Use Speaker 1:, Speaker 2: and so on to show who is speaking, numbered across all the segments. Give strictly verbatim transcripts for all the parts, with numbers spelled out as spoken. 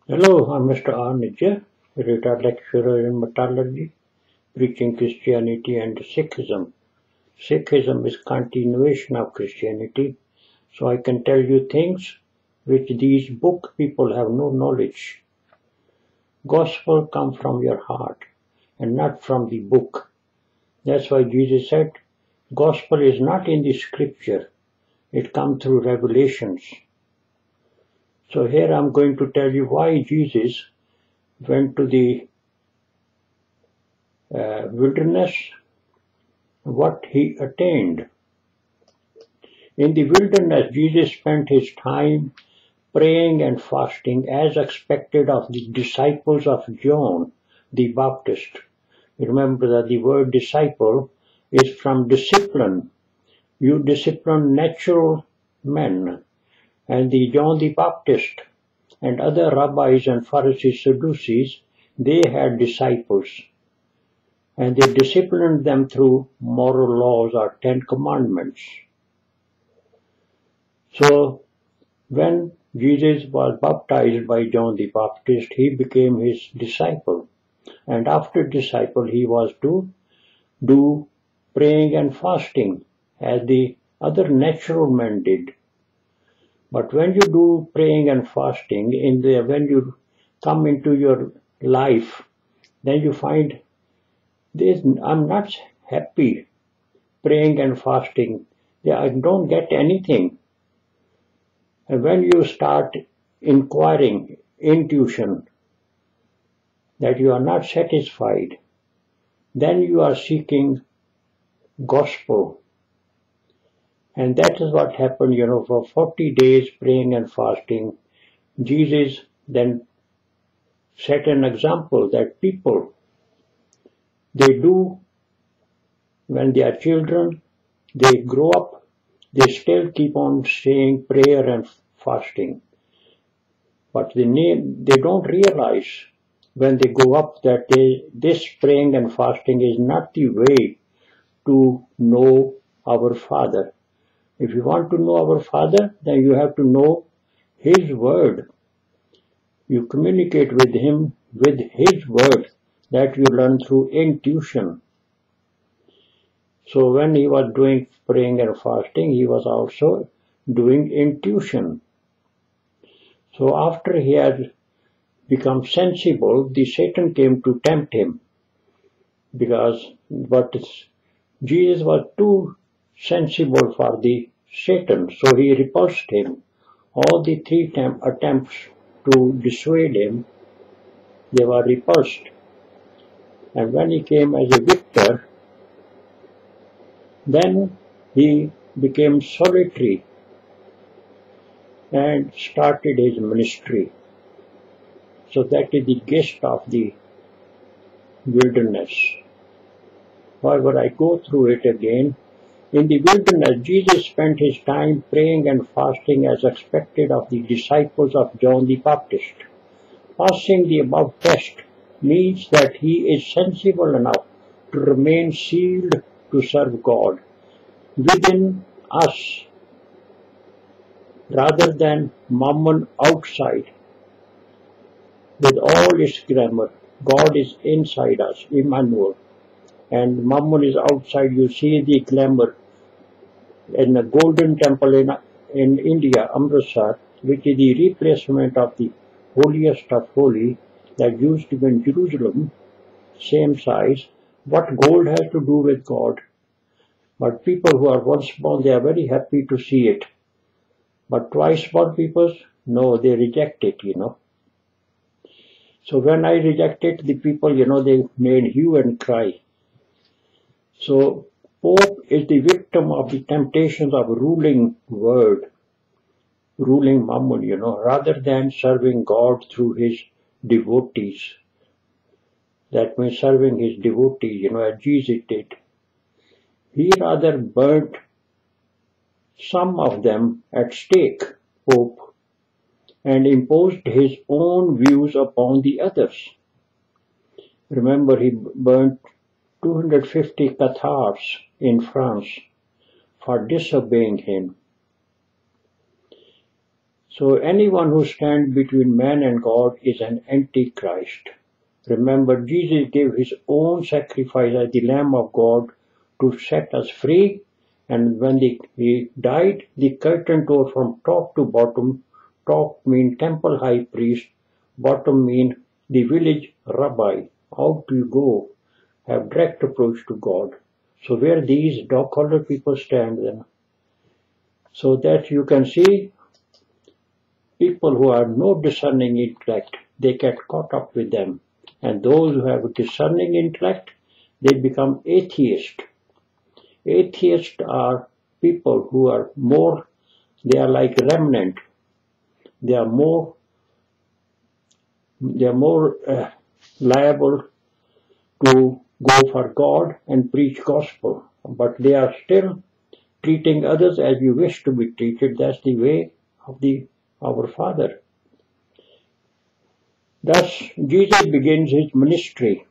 Speaker 1: Hello, I'm Mister R. Nijja, retired lecturer in metallurgy, preaching Christianity and Sikhism. Sikhism is continuation of Christianity, so I can tell you things which these book people have no knowledge. Gospel comes from your heart and not from the book. That's why Jesus said, Gospel is not in the scripture, it comes through revelations. So here I'm going to tell you why Jesus went to the uh, wilderness, what he attained. In the wilderness, Jesus spent his time praying and fasting as expected of the disciples of John the Baptist. Remember that the word disciple is from discipline. You discipline natural men. And the John the Baptist and other rabbis and Pharisees, Sadducees, they had disciples. And they disciplined them through moral laws or Ten Commandments. So, when Jesus was baptized by John the Baptist, he became his disciple. And after disciple, he was to do praying and fasting as the other natural men did. But when you do praying and fasting, in the when you come into your life, then you find this, I'm not happy praying and fasting. I don't get anything. And when you start inquiring, intuition, that you are not satisfied, then you are seeking gospel. And that is what happened, you know, for forty days praying and fasting. Jesus then set an example that people, they do, when they are children, they grow up, they still keep on saying prayer and fasting. But they, need, they don't realize when they go up that they, this praying and fasting is not the way to know our Father. If you want to know our Father, then you have to know His Word. You communicate with Him with His Word that you learn through intuition. So when he was doing praying and fasting, he was also doing intuition. So after he had become sensible, the Satan came to tempt him. Because but Jesus was too sensible for the Satan, so he repulsed him. All the three attempts to dissuade him, they were repulsed. And when he came as a victor, then he became solitary and started his ministry. So that is the gist of the wilderness. However, I go through it again. In the wilderness, Jesus spent his time praying and fasting as expected of the disciples of John the Baptist. Passing the above test means that he is sensible enough to remain sealed to serve God within us rather than Mammon outside. With all its glamour, God is inside us, Emmanuel, and Mammon is outside. You see the glamour in the Golden Temple in, in India, Amritsar, which is the replacement of the holiest of holy that used to be in Jerusalem, same size. What gold has to do with God? But people who are once born, they are very happy to see it. But twice born people, no, they reject it, you know. So when I rejected the people, you know, they made hue and cry. So Pope is the victim of the temptations of ruling word, ruling Mammon, you know, rather than serving God through his devotees. That means serving his devotees, you know, as Jesus did. He rather burnt some of them at stake, Pope, and imposed his own views upon the others. Remember, he burnt two hundred fifty Cathars in France for disobeying him. So anyone who stands between man and God is an antichrist. Remember, Jesus gave his own sacrifice as the Lamb of God to set us free, and when the, he died, the curtain tore from top to bottom. Top mean temple high priest, bottom mean the village rabbi. Out you go, have direct approach to God. So where these dog-collar people stand then? So that you can see people who have no discerning intellect, they get caught up with them. And those who have a discerning intellect, they become atheists. Atheists are people who are more, they are like remnant. They are more, they are more uh, liable to go for God and preach gospel. But they are still treating others as you wish to be treated. That's the way of the our Father. Thus, Jesus begins his ministry.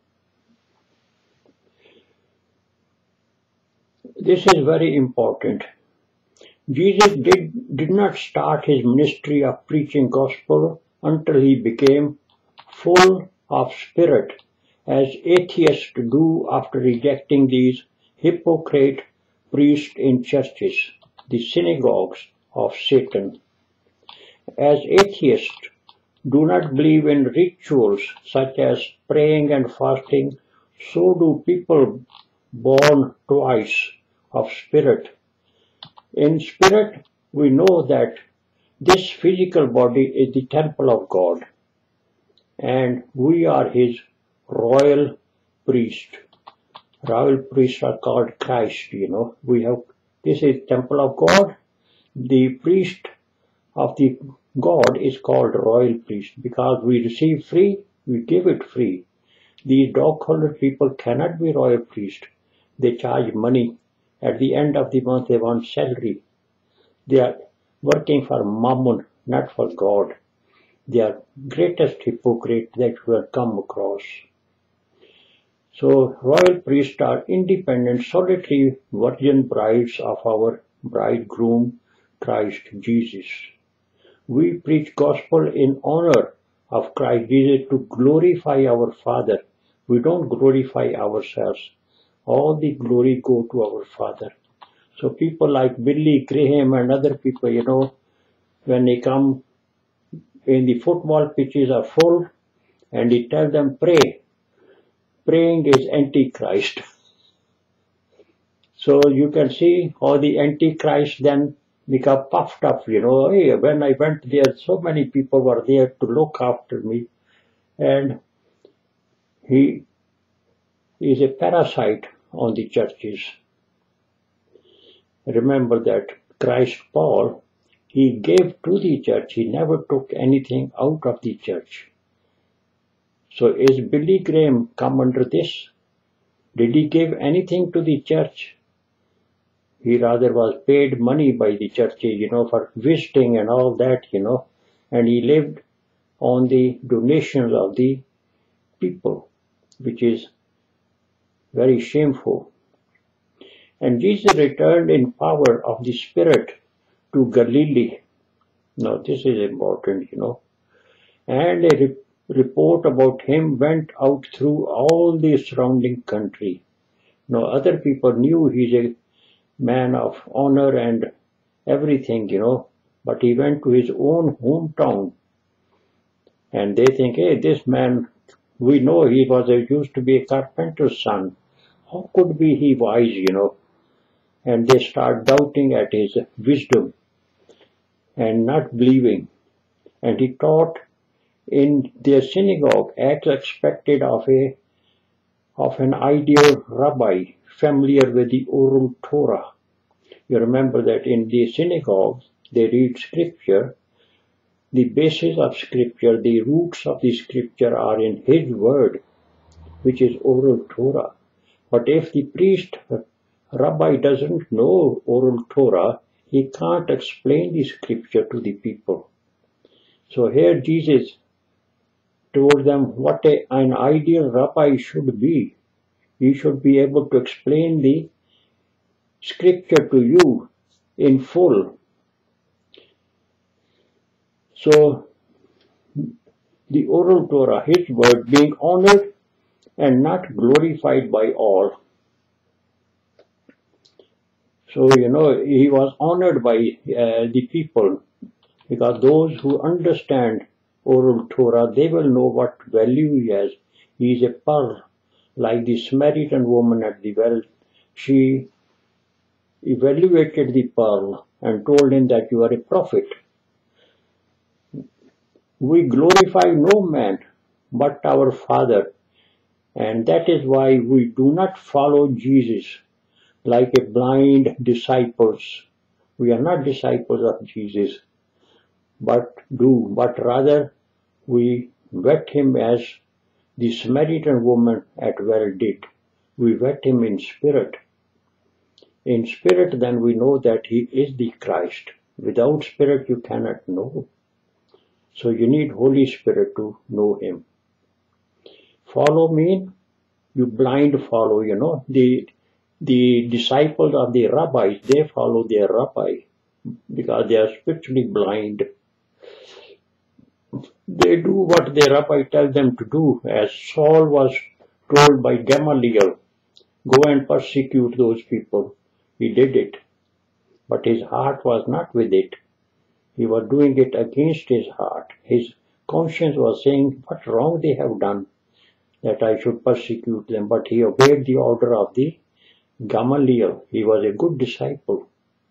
Speaker 1: This is very important. Jesus did, did not start his ministry of preaching gospel until he became full of spirit, as atheists do after rejecting these hypocrite priests in churches, the synagogues of Satan. As atheists do not believe in rituals such as praying and fasting, so do people born twice of spirit. In spirit, we know that this physical body is the temple of God, and we are his royal priest. Royal priests are called Christ, you know. We have, this is temple of God. The priest of the God is called royal priest because we receive free, we give it free. These dog-collar people cannot be royal priest. They charge money. At the end of the month, they want salary. They are working for Mammon, not for God. They are greatest hypocrite that we have come across. So, royal priests are independent, solitary virgin brides of our Bridegroom Christ Jesus. We preach gospel in honor of Christ Jesus to glorify our Father. We don't glorify ourselves. All the glory go to our Father. So people like Billy Graham and other people, you know, when they come in the football pitches are full and he tell them pray. Praying is antichrist. So you can see how the antichrist then become puffed up, you know. Hey, when I went there, so many people were there to look after me. And he is a parasite on the churches. Remember that Christ Paul, he gave to the church, he never took anything out of the church. So is Billy Graham come under this? Did he give anything to the church? He rather was paid money by the churches, you know, for visiting and all that, you know, and he lived on the donations of the people, which is very shameful. And Jesus returned in power of the Spirit to Galilee. Now this is important, you know. And a re report about him went out through all the surrounding country. Now other people knew he's a man of honor and everything, you know, but he went to his own hometown. And they think, hey, this man, we know he was a, used to be a carpenter's son. How could be he wise, you know? And they start doubting at his wisdom and not believing. And he taught in their synagogue as expected of a of an ideal rabbi familiar with the Oral Torah. You remember that in the synagogues they read scripture. The basis of scripture, the roots of the scripture are in his word, which is Oral Torah. But if the priest rabbi doesn't know Oral Torah, he can't explain the scripture to the people. So here Jesus told them what a, an ideal rabbi should be. He should be able to explain the scripture to you in full. So the Oral Torah, his word, being honored and not glorified by all. So, you know, he was honored by uh, the people, because those who understand Oral Torah, they will know what value he has. He is a pearl, like the Samaritan woman at the well. She evaluated the pearl and told him that you are a prophet. We glorify no man but our Father, and that is why we do not follow Jesus like a blind disciples. We are not disciples of Jesus, but do, but rather we wet him as the Samaritan woman at well did. We wet him in spirit. In spirit, then we know that he is the Christ. Without spirit, you cannot know. So you need Holy Spirit to know him. Follow mean you blind follow, you know. The the disciples of the rabbis, they follow their rabbi because they are spiritually blind. They do what their rabbi tells them to do, as Saul was told by Gamaliel, go and persecute those people. He did it, but his heart was not with it. He was doing it against his heart. His conscience was saying, what wrong they have done that I should persecute them. But he obeyed the order of the Gamaliel. He was a good disciple.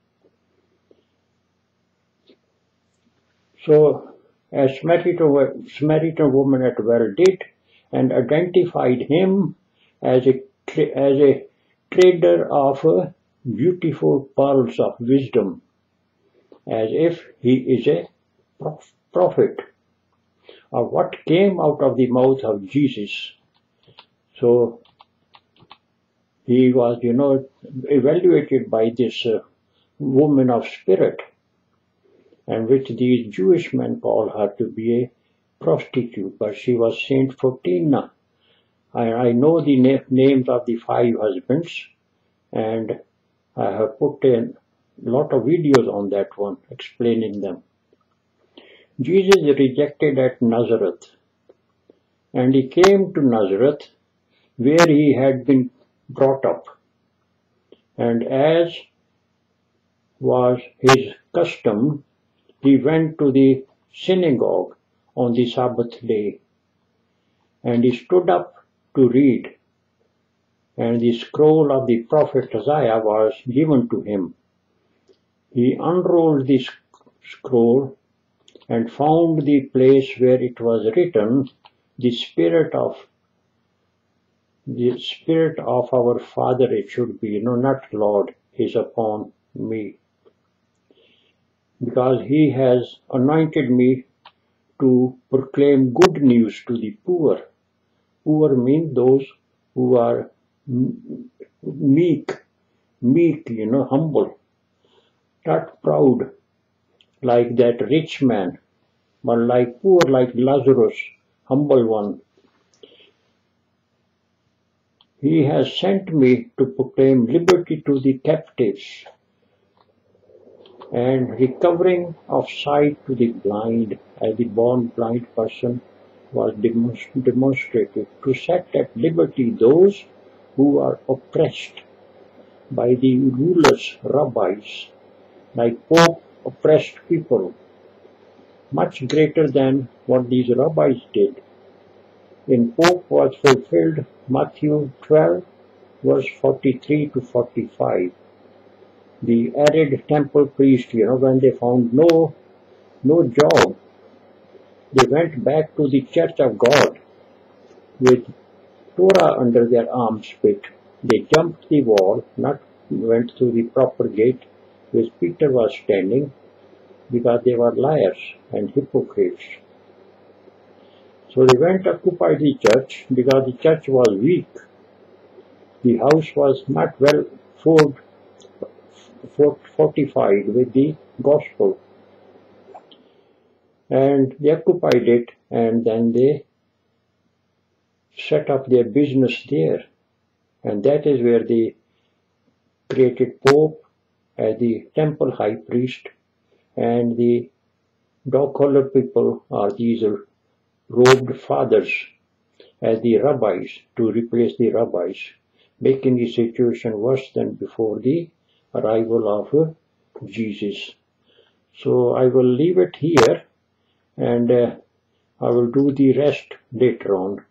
Speaker 1: So, as Samaritan, Samaritan woman at well did, and identified him as a, as a trader of uh, beautiful pearls of wisdom, as if he is a prophet, or what came out of the mouth of Jesus. So he was, you know, evaluated by this uh, woman of spirit, and which these Jewish men call her to be a prostitute, but she was Saint Faustina. I, I know the na names of the five husbands, and I have put a lot of videos on that one, explaining them. Jesus rejected at Nazareth, and he came to Nazareth where he had been brought up, and as was his custom, he went to the synagogue on the Sabbath day, and he stood up to read, and the scroll of the prophet Isaiah was given to him. He unrolled the scroll and found the place where it was written, the spirit of the spirit of our Father, it should be, you know, not Lord, is upon me, because he has anointed me to proclaim good news to the poor. Poor mean those who are meek, meek, you know, humble, not proud like that rich man, but like poor, like Lazarus, humble one. He has sent me to proclaim liberty to the captives and recovering of sight to the blind, as the born blind person was demonstrated, to set at liberty those who are oppressed by the rulers, rabbis, like Pope oppressed people, much greater than what these rabbis did. In Pope was fulfilled Matthew twelve, verse forty-three to forty-five. The arid temple priest, you know, when they found no, no job, they went back to the church of God with Torah under their armpit. They jumped the wall, not went through the proper gate, where Peter was standing, because they were liars and hypocrites. So they went to occupy the church because the church was weak. The house was not well fortified with the gospel. And they occupied it, and then they set up their business there. And that is where they created Pope as the temple high priest, and the dog-collar people are these robed fathers as the rabbis to replace the rabbis, making the situation worse than before the arrival of Jesus. So I will leave it here, and uh, I will do the rest later on.